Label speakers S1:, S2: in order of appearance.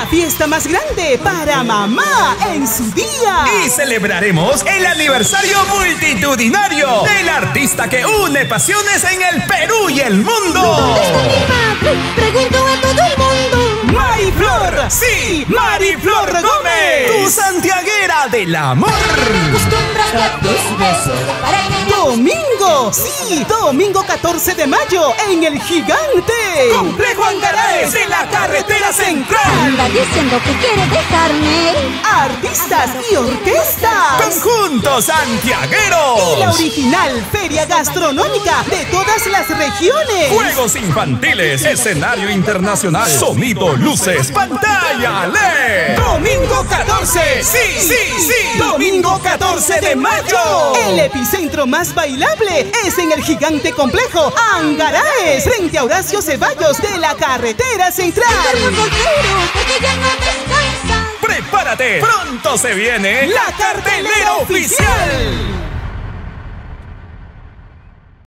S1: la fiesta más grande para mamá en su día.
S2: Y celebraremos el aniversario multitudinario del artista que une pasiones en el Perú y el mundo.
S3: ¿Dónde está mi madre? Pregunto a todo el mundo.
S2: ¡Mariflor! ¡Sí! ¡Mariflor Gómez! ¡Tu santiaguera del amor!
S3: Acostumbraste a tus besos para que
S1: Domingo, sí, domingo 14 de mayo en El Gigante.
S2: ¡Complejo Angaraes de la carretera central!
S3: anda diciendo que quiere dejarme.
S1: Artistas y orquestas.
S2: ¡Conjunto Santiagueros!
S1: Y la original feria gastronómica de todas las regiones.
S2: Juegos infantiles, escenario internacional, sonido, luces, pantalla LED. Domingo 14, sí, domingo 14 de mayo.
S1: El epicentro más bailable es en El Gigante Complejo Angaraes, frente a Horacio Ceballos de la carretera central.
S3: Eterno soltero, porque ya no descansa.
S2: ¡Prepárate! ¡Pronto se viene la cartelera oficial!